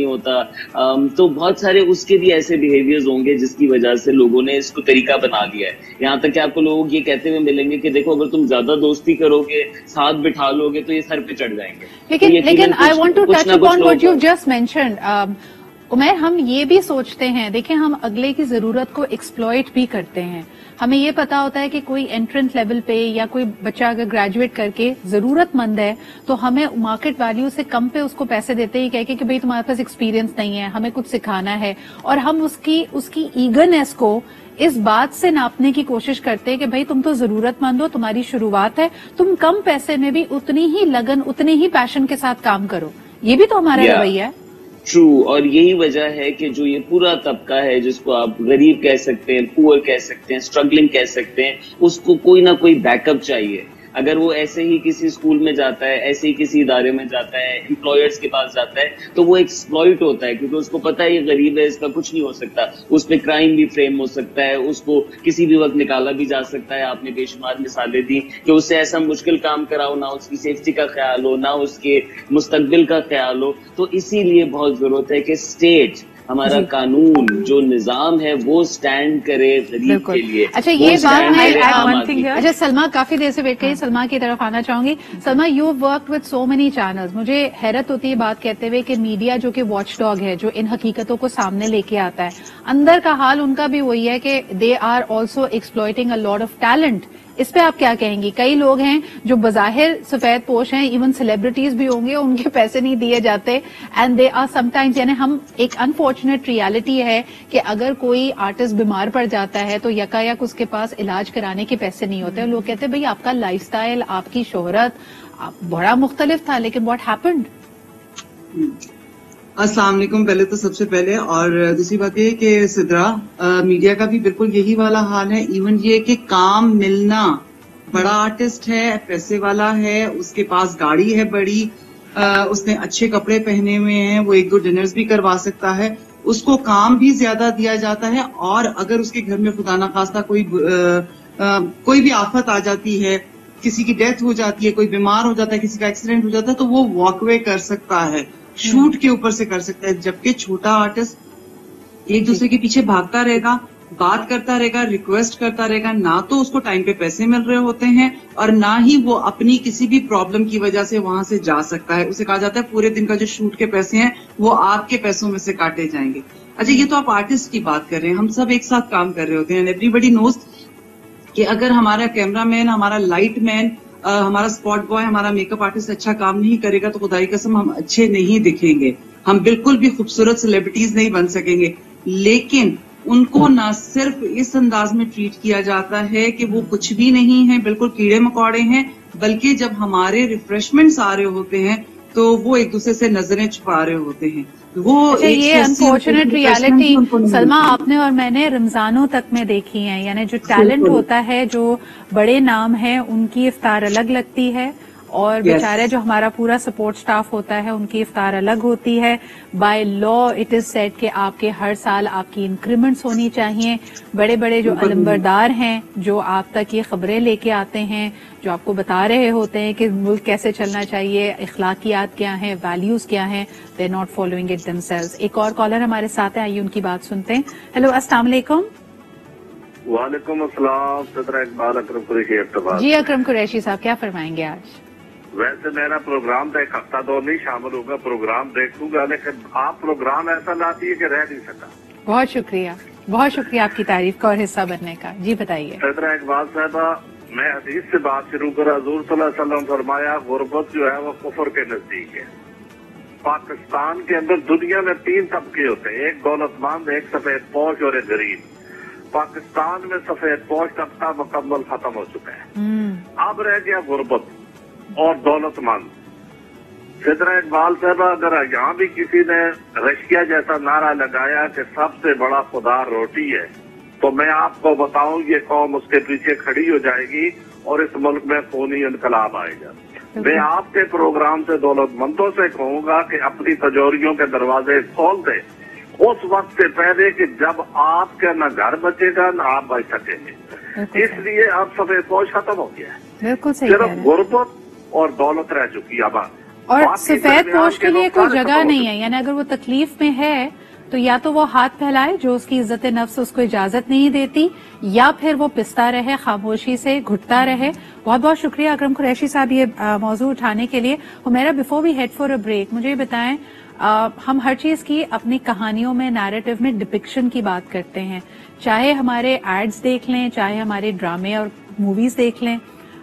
होता, तो बहुत सारे उसके भी ऐसे बिहेवियर्स होंगे जिसकी वजह से लोगों ने इसको तरीका बना लिया है। यहाँ तक कि आपको लोग ये कहते हुए मिलेंगे कि देखो अगर तुम ज्यादा दोस्ती करोगे, साथ बिठा लोगे तो ये सर पे चढ़ जाएंगे। लेकिन I want to touch upon what you just mentioned Umair, हम ये भी सोचते हैं, देखिए हम अगले की जरूरत को एक्सप्लॉइट भी करते हैं। हमें ये पता होता है कि कोई एंट्रेंस लेवल पे या कोई बच्चा अगर ग्रेजुएट करके जरूरतमंद है तो हमें मार्केट वैल्यू से कम पे उसको पैसे देते ही कह के कि भाई तुम्हारे पास एक्सपीरियंस नहीं है, हमें कुछ सिखाना है, और हम उसकी ईगरनेस को इस बात से नापने की कोशिश करते हैं कि भाई तुम तो जरूरतमंद हो, तुम्हारी शुरुआत है, तुम कम पैसे में भी उतनी ही लगन, उतने ही पैशन के साथ काम करो। ये भी तो हमारा रवैया है। ट्रू, और यही वजह है कि जो ये पूरा तबका है जिसको आप गरीब कह सकते हैं, पुअर कह सकते हैं, स्ट्रगलिंग कह सकते हैं, उसको कोई ना कोई बैकअप चाहिए। अगर वो ऐसे ही किसी स्कूल में जाता है, ऐसे ही किसी इदारे में जाता है, एम्प्लॉयर्स के पास जाता है, तो वो एक्सप्लॉइट होता है क्योंकि उसको पता है ये गरीब है, इसका कुछ नहीं हो सकता, उस पर क्राइम भी फ्रेम हो सकता है, उसको किसी भी वक्त निकाला भी जा सकता है। आपने बेशुमार मिसालें दी कि उससे ऐसा मुश्किल काम कराओ, ना उसकी सेफ्टी का ख्याल हो, ना उसके मुस्तकबिल का ख्याल हो। तो इसीलिए बहुत जरूरत है कि स्टेट, हमारा कानून, जो निजाम है वो स्टैंड करे गरीब के लिए। अच्छा, ये बात है। अच्छा सलमा, काफी देर से वेट करिए, सलमा की तरफ आना चाहूंगी। Salma, you work with so many channels, मुझे हैरत होती है बात कहते हुए कि मीडिया जो कि वॉच डॉग है, जो इन हकीकतों को सामने लेके आता है, अंदर का हाल उनका भी वही है कि they are also exploiting a lot of talent. इस पे आप क्या कहेंगी? कई लोग हैं जो बज़ाहिर सफेद पोश हैं, इवन सेलिब्रिटीज भी होंगे, उनके पैसे नहीं दिए जाते, एंड दे आर समटाइम्स, यानी हम एक अनफॉर्चुनेट रियलिटी है कि अगर कोई आर्टिस्ट बीमार पड़ जाता है तो यकायक उसके पास इलाज कराने के पैसे नहीं होते। लोग कहते हैं भाई आपका लाइफस्टाइल, आपकी शोहरत बड़ा मुख्तलिफ था, लेकिन व्हाट हैपेंड? अस्सलाम वालेकुम। पहले तो सबसे पहले, और दूसरी बात ये कि सिद्रा, मीडिया का भी बिल्कुल यही वाला हाल है। इवन ये कि काम मिलना, बड़ा आर्टिस्ट है, पैसे वाला है, उसके पास गाड़ी है बड़ी, उसने अच्छे कपड़े पहने हुए हैं, वो एक दो डिनर्स भी करवा सकता है, उसको काम भी ज्यादा दिया जाता है। और अगर उसके घर में खुदा ना खास्ता कोई भी आफत आ जाती है, किसी की डेथ हो जाती है, कोई बीमार हो जाता है, किसी का एक्सीडेंट हो जाता है, तो वो वॉकवे कर सकता है, शूट के ऊपर से कर सकता है। जबकि छोटा आर्टिस्ट एक दूसरे के पीछे भागता रहेगा, बात करता रहेगा, रिक्वेस्ट करता रहेगा, ना तो उसको टाइम पे पैसे मिल रहे होते हैं और ना ही वो अपनी किसी भी प्रॉब्लम की वजह से वहां से जा सकता है। उसे कहा जाता है पूरे दिन का जो शूट के पैसे हैं वो आपके पैसों में से काटे जाएंगे। अच्छा, ये तो आप आर्टिस्ट की बात कर रहे हैं, हम सब एक साथ काम कर रहे होते हैं। एवरीबडी नोज कि अगर हमारा कैमरामैन, हमारा लाइट मैन, हमारा स्पॉट बॉय, हमारा मेकअप आर्टिस्ट अच्छा काम नहीं करेगा तो खुदाई कसम हम अच्छे नहीं दिखेंगे, हम बिल्कुल भी खूबसूरत सेलिब्रिटीज नहीं बन सकेंगे। लेकिन उनको ना सिर्फ इस अंदाज में ट्रीट किया जाता है कि वो कुछ भी नहीं है, बिल्कुल कीड़े मकोड़े हैं, बल्कि जब हमारे रिफ्रेशमेंट्स आ रहे होते हैं तो वो एक दूसरे से नजरें छुपा रहे होते हैं। वो अच्छा, ये अनफॉर्चुनेट रियलिटी सलमा आपने और मैंने रमजानों तक में देखी है। यानी जो टैलेंट होता है, जो बड़े नाम है, उनकी इफ्तार अलग लगती है, और बेचारे जो हमारा पूरा सपोर्ट स्टाफ होता है उनकी इफ्तार अलग होती है। By law it is said कि आपके हर साल आपकी इंक्रीमेंट्स होनी चाहिए। बड़े बड़े जो अलंबरदार हैं, जो आप तक ये खबरें लेके आते हैं, जो आपको बता रहे होते हैं कि मुल्क कैसे चलना चाहिए, इखलाकियात क्या हैं, वैल्यूज क्या हैं, they are not following it themselves. एक और कॉलर हमारे साथ है, आइए उनकी बात सुनते हैं। हेलो, अस्सलाम वालेकुम। वालेकुम अस्सलाम। सदर इकबाल अकरम कुरैशी अब्बास। जी अकरम कुरैशी साहब, क्या फरमाएंगे आज? वैसे मेरा प्रोग्राम तो एक हफ्ता दो नहीं शामिल होगा, प्रोग्राम देखूंगा, लेकिन आप प्रोग्राम ऐसा लाती है कि रह नहीं सका। बहुत शुक्रिया, बहुत शुक्रिया आपकी तारीफ का और हिस्सा बनने का। जी बताइए। सदर इकबाल साहबा, मैं हदीस से बात शुरू करा। हुजूर सल्लल्लाहु अलैहि वसल्लम फरमाया, गुर्बत जो है वो कुफर के नजदीक है। पाकिस्तान के अंदर दुनिया में 3 तबके होते हैं, एक दौलतमंद, एक सफेद पोश और एक गरीब। पाकिस्तान में सफेद पोश तबका मुकम्मल खत्म हो चुका है, अब रह गया गुर्बत और दौलतमंद। सिदरा इकबाल साहब, अगर यहाँ भी किसी ने रशिया जैसा नारा लगाया कि सबसे बड़ा खुदा रोटी है, तो मैं आपको बताऊं ये कौम उसके पीछे खड़ी हो जाएगी और इस मुल्क में खूनी इनकलाब आएगा। मैं आपके प्रोग्राम से दौलतमंदों से कहूंगा कि अपनी तिजोरियों के दरवाजे खोल दे उस वक्त से पहले कि जब आपका न घर बचेगा न आप बच सकेंगे। इसलिए अब सफेद पोश खत्म हो गया है, बिल्कुल सही, सिर्फ गुर्बत और दौलत रह चुकी है। अब اور سفید پوش کے لیے کوئی جگہ نہیں ہے، یعنی اگر وہ تکلیف میں ہے تو یا تو وہ ہاتھ پھیلائے جو اس کی عزت نفس اس کو اجازت نہیں دیتی، یا پھر وہ پستا رہے، خاموشی سے گھٹتا رہے. بہت بہت شکریہ اکرم قریشی صاحب یہ موضوع اٹھانے کے لیے. Humaira, before we head for a break, مجھے یہ بتائیں، ہم ہر چیز کی اپنی کہانیوں میں، نیریٹو میں ڈپکشن کی بات کرتے ہیں، چاہے ہمارے ایڈز دیکھ لیں، چاہے ہمارے ڈرامے اور موویز دیکھ لیں.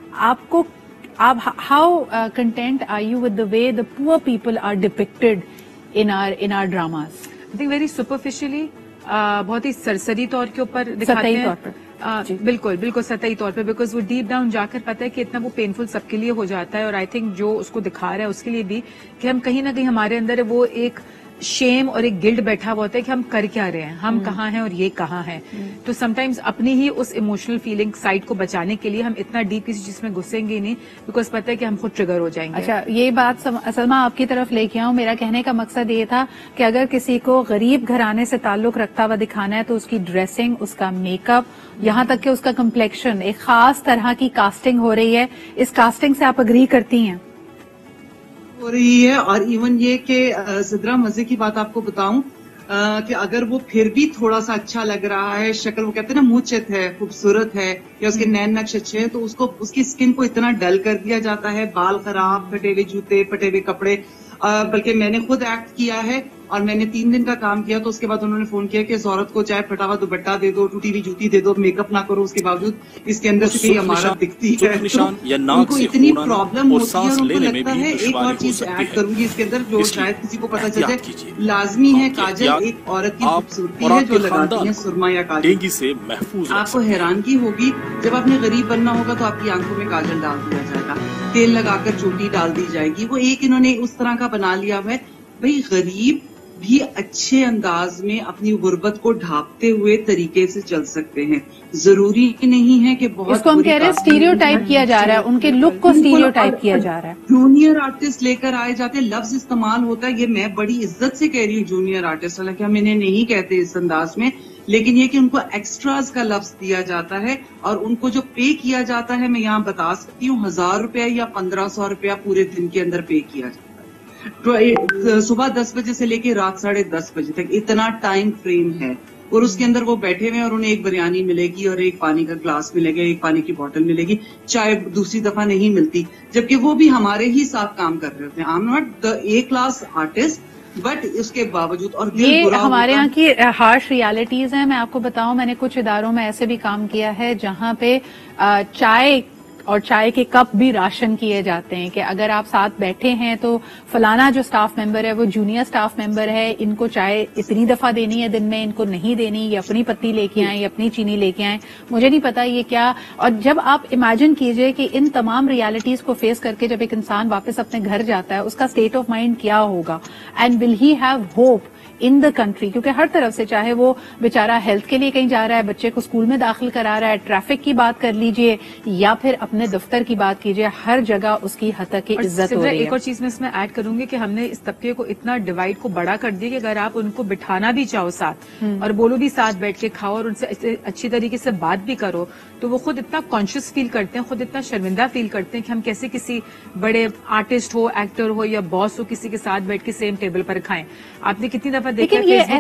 How content are you with the way the poor people are depicted in our dramas? I think very superficially, بہت ہی سرسری طور کے اوپر دکھاتے ہیں. بالکل بالکل سطحی طور پہ، بیکاز وہ ڈیپ ڈاؤن جا کر پتا ہے کہ اتنا وہ پینفل سب کے لیے ہو جاتا ہے. اور آئی تھنک جو اس کو دکھا رہا ہے اس کے لیے بھی کہ ہم کہیں نہ کہیں ہمارے اندر وہ ایک شیم اور ایک گلٹ بیٹھا ہوا ہوتا ہے کہ ہم کر کیا رہے ہیں، ہم کہاں ہیں اور یہ کہاں ہے. تو سم ٹائمز اپنی ہی اس ایموشنل فیلنگ سائڈ کو بچانے کے لیے ہم اتنا ڈیپ کسی چیز میں گھسیں گے نہیں، بیکاز پتہ ہے کہ ہم خود ٹریگر ہو جائیں گے. اچھا، یہ بات سلمہ آپ کی طرف لے کے آؤں. میرا کہنے کا مقصد یہ تھا کہ اگر کسی کو غریب گھرانے سے تعلق رکھتا ہوا دکھانا ہے تو اس کی ڈریسنگ، اس کا میک اپ، یہاں تک کہ اس کا کمپلیکشن، ایک خاص طرح کی کاسٹنگ ہو رہی ہے. اس کاسٹنگ سے آپ اگری کرتی ہیں؟ ہو رہی ہے. اور ایون یہ کہ صدرہ مزے کی بات آپ کو بتاؤں کہ اگر وہ پھر بھی تھوڑا سا اچھا لگ رہا ہے، شکل وہ کہتے ہیں نا منہ چت ہے، خوبصورت ہے، یا اس کے نین نقش اچھے ہیں، تو اس کی اسکن کو اتنا ڈل کر دیا جاتا ہے، بال خراب، پھٹے ہوئے جوتے، پھٹے ہوئے کپڑے. بلکہ میں نے خود ایکٹ کیا ہے اور میں نے 3 دن کا کام کیا، تو اس کے بعد انہوں نے فون کیا کہ اس عورت کو چاہے پھٹا ہوا دوپٹہ دے دو، ٹوٹی ہوئی جوتی دے دو، میک اپ نہ کرو، اس کے باوجود اس کے اندر سے کئی عمارت دکھتی ہے. ان کو اتنی پرابلم ہوتی ہے اور ان کو لگتا ہے ایک اور چیز ایڈ کروں گی اس کے اندر جو شاید کسی کو پتہ چلے. لازمی ہے کاجل ایک عورت کی خوبصورتی ہے جو لگاتی ہے سرما یا کاجل. آپ کو حیرانگی ہوگی جب آپ نے غریب بننا ہوگا تو آپ کی آنکھوں میں کاجل ڈال دیا جائے گا، تیل لگا کر چوٹی ڈال دی جائے گی. وہ ایک انہوں نے اس طرح کا بنا لیا ہے. بھئی غریب بھی اچھے انداز میں اپنی غربت کو ڈھانپتے ہوئے طریقے سے چل سکتے ہیں. ضروری نہیں ہے کہ بہت، اس کو ہم کہہ رہے ہیں اسٹیریوٹائپ کیا جا رہا ہے، ان کے لک کو اسٹیریوٹائپ کیا جا رہا ہے. جونیئر آرٹسٹ لے کر آئے جاتے، لفظ استعمال ہوتا ہے، یہ میں بڑی عزت سے کہہ رہی ہوں جونیئر آرٹسٹ، حالانکہ ہم انہیں نہیں کہتے اس انداز میں، لیکن یہ کہ ان کو ایکسٹراز کا لفظ دیا جاتا ہے اور ان کو جو پے کیا جاتا ہے، میں یہاں بتا سکتی ہوں 1000 روپیہ یا 1500 روپیہ پورے دن کے اندر پے کیا جاتا ہے. صبح 10 بجے سے لے کے رات 10:30 بجے تک اتنا ٹائم فریم ہے. اور اس کے اندر وہ بیٹھے ہوئے اور انہیں ایک بریانی ملے گی اور ایک پانی کا گلاس ملے گا، ایک پانی کی بوتل ملے گی، چائے دوسری دفعہ نہیں ملتی، جبکہ وہ بھی ہمارے ہی ساتھ کام کر رہے ہوتے ہیں. I am not the A class artist, but اس کے باوجود، اور یہ ہمارے یہاں کی ہارش ریالٹیز ہیں. میں آپ کو بتاؤں، میں نے کچھ اداروں میں ایسے بھی کام کیا ہے جہاں پہ چائے اور چائے کے کپ بھی راشن کیے جاتے ہیں کہ اگر آپ ساتھ بیٹھے ہیں تو فلانا جو سٹاف ممبر ہے وہ جونیئر سٹاف ممبر ہے، ان کو چائے اتنی دفعہ دینی ہے دن میں، ان کو نہیں دینی، یا اپنی پتی لے کے آئیں یا اپنی چینی لے کے آئیں، مجھے نہیں پتا یہ کیا. اور جب آپ امیجن کیجئے کہ ان تمام ریالٹیز کو فیس کر کے جب ایک انسان واپس اپنے گھر جاتا ہے، اس کا اسٹیٹ آف مائنڈ کیا ہوگا، and will he have hope in the country. کیونکہ ہر طرف سے، چاہے وہ بیچارہ ہیلتھ کے لیے کہیں جا رہا ہے، بچے کو اسکول میں داخل کرا رہا ہے، ٹریفک کی بات کر لیجئے یا پھر اپنے دفتر کی بات کیجئے، ہر جگہ اس کی حد تک عزت ہو رہی ہے. ایک اور چیز میں اس میں ایڈ کروں گی کہ ہم نے اس طبقے کو اتنا ڈیوائڈ کو بڑا کر دیا کہ اگر آپ ان کو بٹھانا بھی چاہو ساتھ اور بولو بھی ساتھ بیٹھ کے کھاؤ اور ان سے اچھی طریقے سے بات بھی کرو، تو وہ خود اتنا کانشیس فیل کرتے ہیں، خود اتنا شرمندہ فیل کرتے ہیں کہ ہم کیسے کسی بڑے آرٹسٹ ہو، ایکٹر ہو یا باس ہو، کسی کے ساتھ بیٹھ کے سیم ٹیبل پر کھائیں. آپ نے کتنی دفعہ دیکھا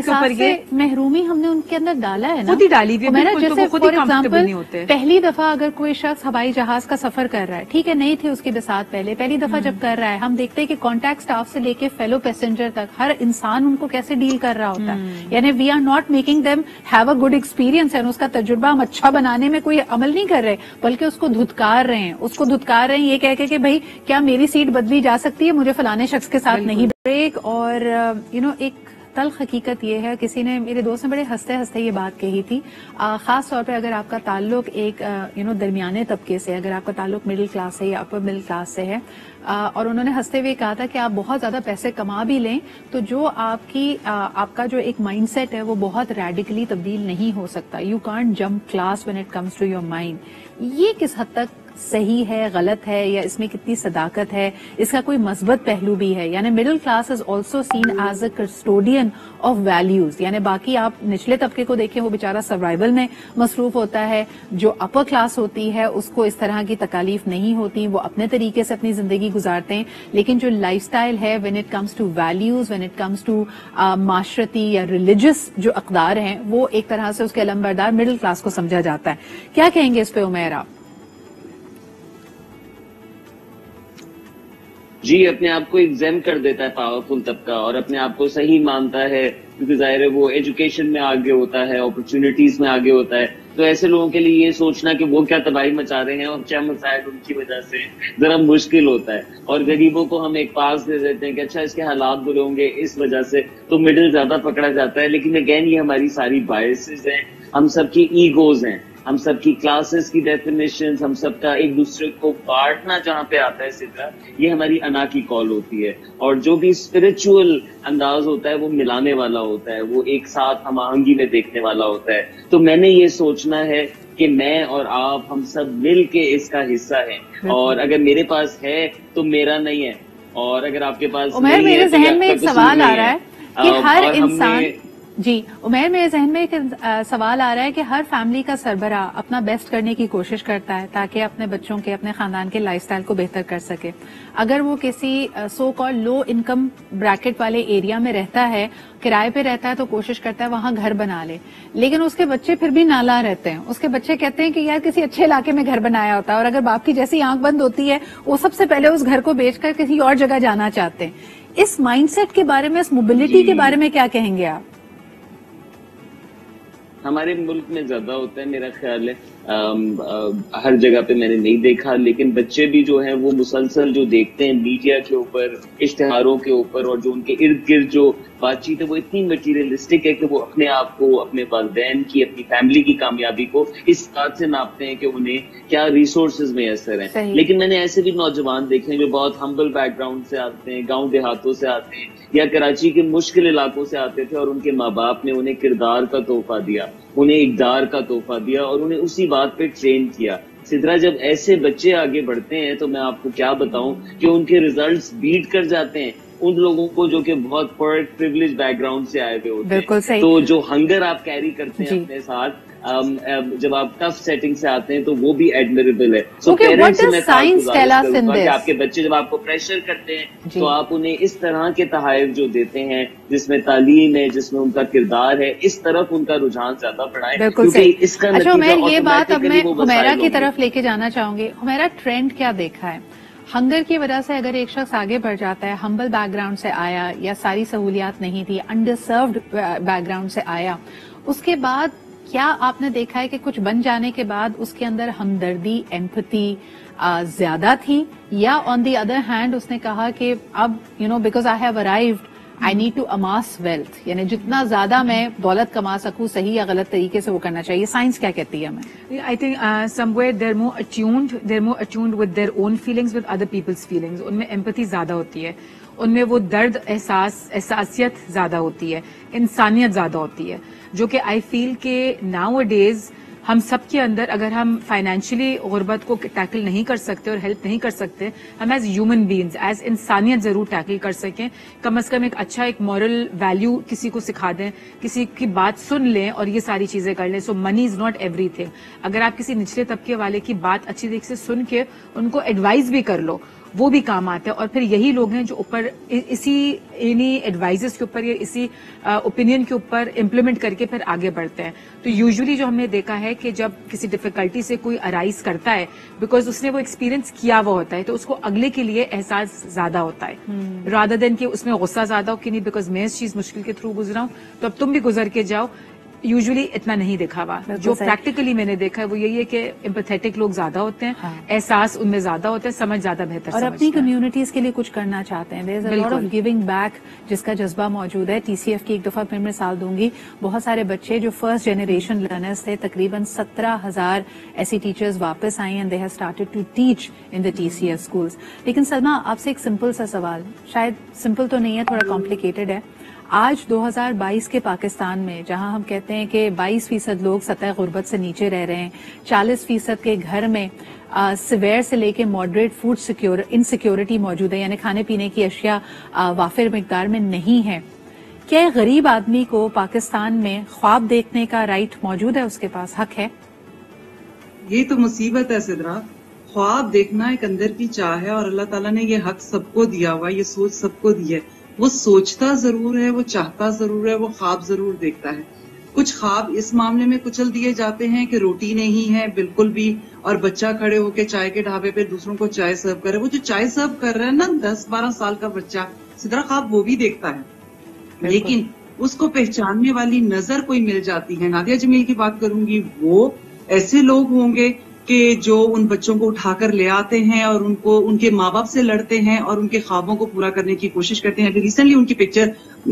محرومی ہم نے ان کے اندر ڈالا ہے نا، خود ہی ڈالی ہوئی ہے. جیسے فار ایگزامپل پہلی دفعہ اگر کوئی شخص ہوائی جہاز کا سفر کر رہا ہے، ٹھیک ہے، نہیں تھی اس کی بساط پہلی دفعہ جب کر رہا ہے، ہم دیکھتے ہیں کہ کانٹیکٹ سٹاف سے لے کے فیلو پیسنجر تک ہر انسان ان کو کیسے ڈیل کر رہا ہوتا ہے. یعنی we are not making them have a good experience, یعنی اس کا تجربہ ہم اچھا بنانے میں کوئی عمل نہیں کر رہے، بلکہ اس کو دھتکار رہے ہیں یہ کہہ کے کہ بھائی کیا میری سیٹ بدلی جا سکتی ہے، مجھے فلانے شخص کے ساتھ نہیں. بریک. اور ایک تلخ حقیقت یہ ہے، کسی نے، میرے دوست نے بڑے ہنستے یہ بات کہی تھی، خاص طور پہ اگر آپ کا تعلق ایک درمیانے طبقے سے، اگر آپ کا تعلق مڈل کلاس سے یا اپر مڈل کلاس سے ہے، اور انہوں نے ہنستے ہوئے کہا تھا کہ آپ بہت زیادہ پیسے کما بھی لیں تو جو آپ کا جو ایک مائنڈ سیٹ ہے وہ بہت ریڈیکلی تبدیل نہیں ہو سکتا. You can't jump class when it comes to your mind. یہ کس حد تک صحیح ہے, غلط ہے, یا اس میں کتنی صداقت ہے, اس کا کوئی مثبت پہلو بھی ہے؟ یعنی middle class is also seen as a custodian of values. یعنی باقی آپ نچلے طبقے کو دیکھیں, وہ بیچارہ سروائیول میں مصروف ہوتا ہے. جو اپر کلاس ہوتی ہے اس کو اس طرح کی تکالیف نہیں ہوتی, وہ اپنے طریقے سے اپنی زندگی گزارتے ہیں. لیکن جو لائف سٹائل ہے, when it comes to values, when it comes to معاشرتی یا ریلیجس جو اقدار ہیں, وہ ایک طرح سے اس کے علمبردار مڈل کلاس کو سمجھا جاتا ہے. کیا کہیں گے اس پہ عمیر آپ؟ جی, اپنے آپ کو ایگزیم کر دیتا ہے پاورفل طبقہ, اور اپنے آپ کو صحیح مانتا ہے, کیونکہ ظاہر ہے وہ ایجوکیشن میں آگے ہوتا ہے, اپرچونٹیز میں آگے ہوتا ہے. تو ایسے لوگوں کے لیے یہ سوچنا کہ وہ کیا تباہی مچا رہے ہیں اور کیا مسائل ان کی وجہ سے ذرا مشکل ہوتا ہے. اور غریبوں کو ہم ایک پاس دے دیتے ہیں کہ اچھا اس کے حالات برے ہوں گے اس وجہ سے, تو مڈل زیادہ پکڑا جاتا ہے. لیکن اگین یہ ہماری ساری بائسز ہیں, ہم سب کی ایگوز ہیں, ہم سب کی کلاسز کی ڈیفینیشنز, ہم سب کا ایک دوسرے کو بانٹنا جہاں پہ آتا ہے سدرا, یہ ہماری انا کی کال ہوتی ہے. اور جو بھی اسپرچل انداز ہوتا ہے وہ ملانے والا ہوتا ہے, وہ ایک ساتھ ہم آہنگی میں دیکھنے والا ہوتا ہے. تو میں نے یہ سوچنا ہے کہ میں اور آپ ہم سب مل کے اس کا حصہ ہیں, اور اگر میرے پاس ہے تو میرا نہیں ہے, اور اگر آپ کے پاس عمیر, میرے ذہن میں ایک سوال آ رہا ہے کہ ہر انسان, جی عمیر, میرے ذہن میں ایک سوال آ رہا ہے کہ ہر فیملی کا سربراہ اپنا بیسٹ کرنے کی کوشش کرتا ہے تاکہ اپنے بچوں کے, اپنے خاندان کے لائف سٹائل کو بہتر کر سکے. اگر وہ کسی so called low income bracket والے ایریا میں رہتا ہے, کرائے پہ رہتا ہے, تو کوشش کرتا ہے وہاں گھر بنا لے. لیکن اس کے بچے پھر بھی نالاں رہتے ہیں, اس کے بچے کہتے ہیں کہ یار کسی اچھے علاقے میں گھر بنایا ہوتا ہے, اور اگر باپ کی جیسی آنکھ بند ہوتی ہے وہ سب سے پہلے اس گھر کو بیچ کر کسی اور جگہ جانا چاہتے ہیں. اس مائنڈ سیٹ کے بارے میں, اس موبلٹی کے بارے میں کیا کہیں گے آپ؟ ہمارے ملک میں زیادہ ہوتا ہے میرا خیال ہے, ہر جگہ پہ میں نے نہیں دیکھا, لیکن بچے بھی جو ہیں وہ مسلسل جو دیکھتے ہیں میڈیا کے اوپر, اشتہاروں کے اوپر, اور جو ان کے ارد گرد جو بات چیت ہے وہ اتنی مٹیریلسٹک ہے کہ وہ اپنے آپ کو, اپنے والدین کی, اپنی فیملی کی کامیابی کو اس بات سے ناپتے ہیں کہ انہیں کیا ریسورسز میسر ہیں. لیکن میں نے ایسے بھی نوجوان دیکھے ہیں جو بہت ہمبل بیک گراؤنڈ سے آتے ہیں, گاؤں دیہاتوں سے آتے ہیں, یا کراچی کے مشکل علاقوں سے آتے تھے, اور ان کے ماں باپ نے انہیں کردار کا تحفہ دیا, انہیں اقدار کا تحفہ دیا, اور انہیں اسی بات پہ ٹرین کیا. سدرا, جب ایسے بچے آگے بڑھتے ہیں تو میں آپ کو کیا بتاؤں کہ ان کے ریزلٹس بیٹ کر جاتے ہیں ان لوگوں کو جو کہ بہت پریویلیج بیک گراؤنڈ سے آئے ہوئے ہوتے ہیں. تو جو ہنگر آپ کیری کرتے ہیں اپنے ساتھ جب آپ ٹف سیٹنگ سے آتے ہیں تو وہ بھی ایڈمیریبل ہے. سو پیرنٹس سے میں گزارش کروں گا کہ آپ کے بچے جب آپ کو پریشر کرتے ہیں تو آپ انہیں اس طرح کے تحائف جو دیتے ہیں جس میں تعلیم ہے, جس میں ان کا کردار ہے, اس طرف ان کا رجحان زیادہ بڑھائیں. بالکل صحیح. اچھا عمیر, یہ بات اب میں حمیرہ کی طرف لے کے جانا چاہوں گی. حمیرہ, ٹرینڈ کیا دیکھا ہے ہنگر کی وجہ سے؟ اگر ایک شخص آگے بڑھ جاتا ہے, ہمبل بیک گراؤنڈ سے آیا, یا ساری سہولیات نہیں تھی, انڈر سروڈ بیک گراؤنڈ سے آیا, اس کے بعد کیا آپ نے دیکھا ہے کہ کچھ بن جانے کے بعد اس کے اندر ہمدردی, ایمپتھی زیادہ تھی, یا آن دی ادر ہینڈ اس نے کہا کہ اب because I have arrived I need to amass wealth, یعنی جتنا زیادہ میں دولت کما سکوں صحیح یا غلط طریقے سے وہ کرنا چاہیے. سائنس کیا کہتی ہے ہمیں؟ I think somewhere they're more attuned with their own feelings with other people's feelings. ان میں ایمپتھی زیادہ ہوتی ہے, ان میں وہ درد, احساسیت زیادہ ہوتی ہے, انسانیت زیادہ ہوتی ہے, جو کہ آئی فیل کہ ناؤ ڈیز ہم سب کے اندر, اگر ہم فائنینشلی غربت کو ٹیکل نہیں کر سکتے اور ہیلپ نہیں کر سکتے, ہم ایز ہیومن بینگز, ایز انسانیت ضرور ٹیکل کر سکیں. کم از کم ایک اچھا ایک مورل ویلیو کسی کو سکھا دیں, کسی کی بات سن لیں اور یہ ساری چیزیں کر لیں. So money is not everything. اگر آپ کسی نچلے طبقے والے کی بات اچھی طریقے سے سن کے ان کو ایڈوائز بھی کر لو, وہ بھی کام آتے ہیں. اور پھر یہی لوگ ہیں جو اوپر اسی انہی ایڈوائزز کے اوپر یا اسی اوپینین کے اوپر امپلیمنٹ کر کے پھر آگے بڑھتے ہیں. تو یوزلی جو ہم نے دیکھا ہے کہ جب کسی ڈیفیکلٹی سے کوئی ارائز کرتا ہے, بیکاز اس نے وہ ایکسپیرینس کیا ہوا ہوتا ہے, تو اس کو اگلے کے لیے احساس زیادہ ہوتا ہے, رادر دین کہ اس میں غصہ زیادہ ہو کہ نہیں بیکاز میں اس چیز مشکل کے تھرو گزرا ہوں تو اب تم بھی گزر کے جاؤ. یوزلی اتنا نہیں دیکھا ہوا. جو پریکٹیکلی میں نے دیکھا ہے وہ یہی ہے کہ امپیتھیٹک لوگ زیادہ ہوتے ہیں, احساس ان میں زیادہ ہوتا ہے, سمجھ زیادہ بہتر, اور اپنی کمیونٹیز کے لیے کچھ کرنا چاہتے ہیں. There is a lot of giving back جس کا جذبہ موجود ہے. ٹی سی ایف کی ایک دفعہ پھر مثال دوں گی, بہت سارے بچے جو فرسٹ جنریشن لرنرز تھے, تقریباً 17,000 ایسی ٹیچرز واپس آئی and they have started to teach in the T C F schools. لیکن سلما, آپ سے ایک سمپل سا سوال, شاید سمپل تو نہیں ہے, تھوڑا کمپلیکیٹڈ ہے. آج 2022 کے پاکستان میں جہاں ہم کہتے ہیں کہ 22% لوگ سطح غربت سے نیچے رہ رہے ہیں، 40% کے گھر میں سیویئر سے لے کے ماڈریٹ فوڈ انسیکیورٹی موجود ہے، یعنی کھانے پینے کی اشیاء وافر مقدار میں نہیں ہے، کیا غریب آدمی کو پاکستان میں خواب دیکھنے کا رائٹ موجود ہے؟ اس کے پاس حق ہے؟ یہ تو مصیبت ہے سدرا، خواب دیکھنا ایک اندر کی چاہ ہے، اور اللہ تعالیٰ نے یہ حق سب کو دیا ہوا، یہ سوچ سب کو دی ہے. وہ سوچتا ضرور ہے، وہ چاہتا ضرور ہے، وہ خواب ضرور دیکھتا ہے. کچھ خواب اس معاملے میں کچل دیے جاتے ہیں کہ روٹی نہیں ہے بالکل بھی، اور بچہ کھڑے ہو کے چائے کے ڈھابے پہ دوسروں کو چائے سرو کرے. وہ جو چائے سرو کر رہا ہے نا 10-12 سال کا بچہ، سدرا خواب وہ بھی دیکھتا ہے، لیکن اس کو پہچاننے والی نظر کوئی مل جاتی ہے. نادیہ جمیل کی بات کروں گی، وہ ایسے لوگ ہوں گے کہ جو ان بچوں کو اٹھا کر لے آتے ہیں اور ان کو ان کے ماں باپ سے لڑتے ہیں اور ان کے خوابوں کو پورا کرنے کی کوشش کرتے ہیں. ابھی ریسنٹلی ان کی پکچر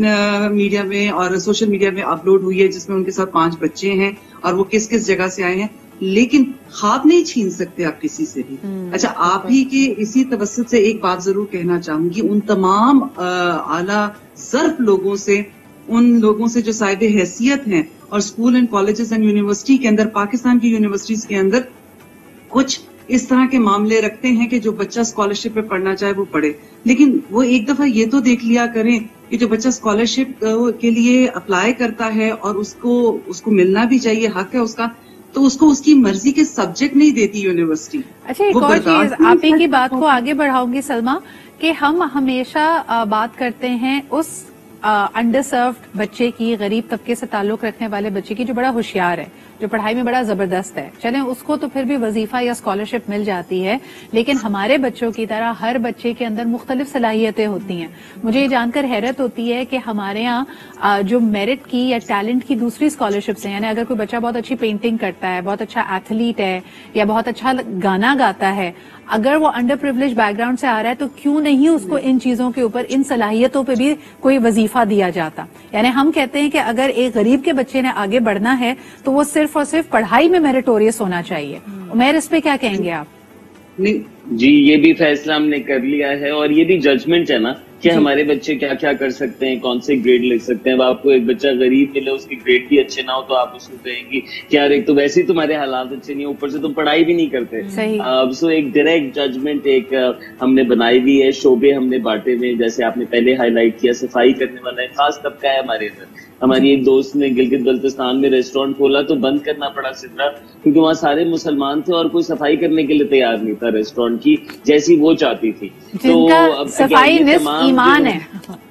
میڈیا میں اور سوشل میڈیا میں اپلوڈ ہوئی ہے جس میں ان کے ساتھ 5 بچے ہیں اور وہ کس کس جگہ سے آئے ہیں، لیکن خواب نہیں چھین سکتے آپ کسی سے بھی. اچھا، آپ ہی کے اسی توسط سے ایک بات ضرور کہنا چاہوں گی، ان تمام اعلیٰ ظرف لوگوں سے، ان لوگوں سے جو صاحب حیثیت ہیں اور school and colleges and university کے اندر، پاکستان کی یونیورسٹیز کے اندر کچھ اس طرح کے معاملے رکھتے ہیں کہ جو بچہ اسکالرشپ پہ پڑھنا چاہے وہ پڑھے، لیکن وہ ایک دفعہ یہ تو دیکھ لیا کریں کہ جو بچہ اسکالرشپ کے لیے اپلائی کرتا ہے اور اس کو ملنا بھی چاہیے، حق ہے اس کا، تو اس کو اس کی مرضی کے سبجیکٹ نہیں دیتی یونیورسٹی. اچھا، ایک اور چیز آپ ہی کی بات کو آگے بڑھاؤں گی سلما، کہ ہم ہمیشہ بات کرتے ہیں اس انڈر سروڈ بچے کی، غریب طبقے سے تعلق رکھنے والے بچے کی جو بڑا ہوشیار ہے، جو پڑھائی میں بڑا زبردست ہے، چلیں اس کو تو پھر بھی وظیفہ یا اسکالرشپ مل جاتی ہے، لیکن ہمارے بچوں کی طرح ہر بچے کے اندر مختلف صلاحیتیں ہوتی ہیں. مجھے یہ جان کر حیرت ہوتی ہے کہ ہمارے ہاں جو میرٹ کی یا ٹیلنٹ کی دوسری اسکالرشپس ہیں، یعنی اگر کوئی بچہ بہت اچھی پینٹنگ کرتا ہے، بہت اچھا ایتھلیٹ ہے یا بہت اچھا گانا گاتا ہے، اگر وہ انڈر پریولیج بیک گراؤنڈ سے آ رہا ہے تو کیوں نہیں اس کو ان چیزوں کے اوپر، ان صلاحیتوں پہ بھی کوئی وظیفہ دیا جاتا؟ یعنی ہم کہتے ہیں کہ اگر ایک غریب کے بچے نے آگے بڑھنا ہے تو وہ صرف اور صرف پڑھائی میں میریٹوریس ہونا چاہیے. عمیر، اس پہ کیا کہیں گے آپ؟ جی، یہ بھی فیصلہ ہم نے کر لیا ہے، اور یہ بھی ججمنٹ ہے نا کہ ہمارے بچے کیا کیا کر سکتے ہیں، کون سے گریڈ لکھ سکتے ہیں. اب آپ کو ایک بچہ غریب ملے، اس کے گریڈ بھی اچھے نہ ہو تو آپ اس کو کہیں گی کہ یار ایک تو ویسے ہی تمہارے حالات اچھے نہیں، اوپر سے تم پڑھائی بھی نہیں کرتے. سو ایک ڈائریکٹ ججمنٹ ایک ہم نے بنائی ہوئی ہے، شعبے ہم نے بانٹے ہوئے، جیسے آپ نے پہلے ہائی لائٹ کیا، صفائی کرنے والا ایک خاص طبقہ ہے ہمارے اندر. ہماری ایک دوست نے گلگت بلتستان میں ریسٹورینٹ کھولا تو بند کرنا پڑا سدرا، کیونکہ وہاں سارے مسلمان تھے اور کوئی صفائی کرنے کے لیے تیار نہیں تھا ریسٹورینٹ کی جیسی وہ چاہتی تھی. تو صفائی نصف ایمان ہے.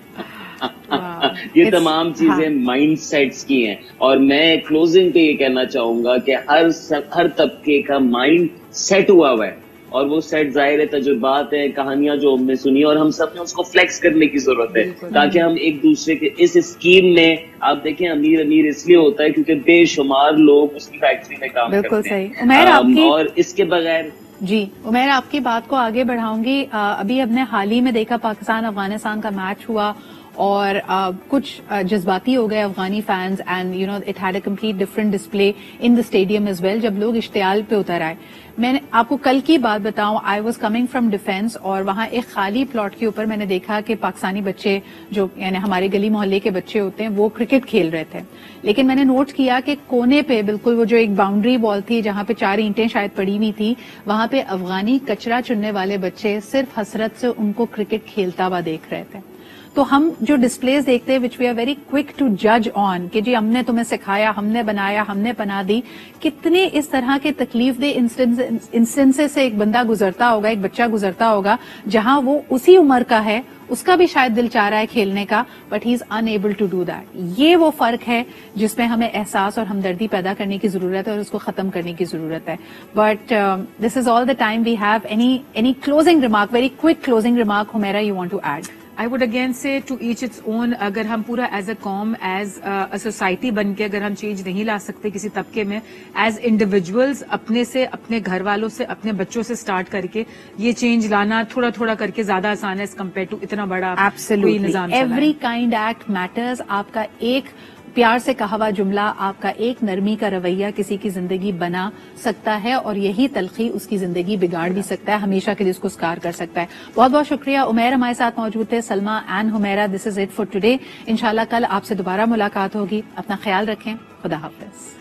یہ تمام چیزیں مائنڈ سیٹس کی ہیں، اور میں کلوزنگ پہ یہ کہنا چاہوں گا کہ ہر طبقے کا مائنڈ سیٹ ہوا ہے، اور وہ سیٹ ظاہر ہے تجربات ہیں، کہانیاں جو ہم نے سنی، اور ہم سب نے اس کو فلیکس کرنے کی ضرورت ہے تاکہ ہم ایک دوسرے کے اس اسکیم میں، آپ دیکھیں امیر اس لیے ہوتا ہے کیونکہ بے شمار لوگ اس کی فیکٹری میں کام کرتے ہیں، اور اس کے بغیر. جی عمیر، آپ کی بات کو آگے بڑھاؤں گی. ابھی ہم نے حال ہی میں دیکھا پاکستان افغانستان کا میچ ہوا اور کچھ جذباتی ہو گئے افغانی fans, and you know it had a complete different display in the stadium as well, جب لوگ اشتعال پہ اتر آئے. میں نے آپ کو کل کی بات بتاؤں، I was coming from Defence, اور وہاں ایک خالی پلاٹ کے اوپر میں نے دیکھا کہ پاکستانی بچے جو یعنی ہمارے گلی محلے کے بچے ہوتے ہیں وہ کرکٹ کھیل رہے تھے، لیکن میں نے نوٹ کیا کہ کونے پہ بالکل وہ جو ایک باؤنڈری وال تھی جہاں پہ 4 اینٹیں شاید پڑی ہوئی تھی، وہاں پہ افغانی کچرا چننے والے بچے صرف حسرت سے ان کو کرکٹ کھیلتا ہوا دیکھ رہے تھے. تو ہم جو ڈسپلیز دیکھتے ہیں which we are very quick to جج آن کہ جی ہم نے تمہیں سکھایا، ہم نے بنایا، ہم نے پناہ دی، کتنے اس طرح کے تکلیف دہ انسٹنسز سے ایک بندہ گزرتا ہوگا، ایک بچہ گزرتا ہوگا، جہاں وہ اسی عمر کا ہے، اس کا بھی شاید دل چاہ رہا ہے کھیلنے کا، but he is unable to do that. یہ وہ فرق ہے جس میں ہمیں احساس اور ہمدردی پیدا کرنے کی ضرورت ہے اور اس کو ختم کرنے کی ضرورت ہے. But this is all the time we have. Any closing remark, very quick closing remark Humaira you want to add? I would again say to each its own. اگر ہم پورا ایز اے قوم، ایز اے سوسائٹی بن کے اگر ہم change نہیں لا سکتے کسی طبقے میں، ایز انڈیویجولز اپنے سے، اپنے گھر والوں سے، اپنے بچوں سے سٹارٹ کر کے یہ چینج لانا تھوڑا تھوڑا کر کے زیادہ آسان ہے ایز کمپیئر ٹو اتنا بڑا کوئی نظام. Every kind act matters. آپ کا ایک پیار سے کہا ہوا جملہ، آپ کا ایک نرمی کا رویہ کسی کی زندگی بنا سکتا ہے، اور یہی تلخی اس کی زندگی بگاڑ بھی سکتا ہے، ہمیشہ کے لیے اس کو اسکار کر سکتا ہے. بہت بہت شکریہ. عمیر ہمارے ساتھ موجود تھے، Salma and Humaira. This is it for today. انشاءاللہ کل آپ سے دوبارہ ملاقات ہوگی. اپنا خیال رکھیں. خدا حافظ.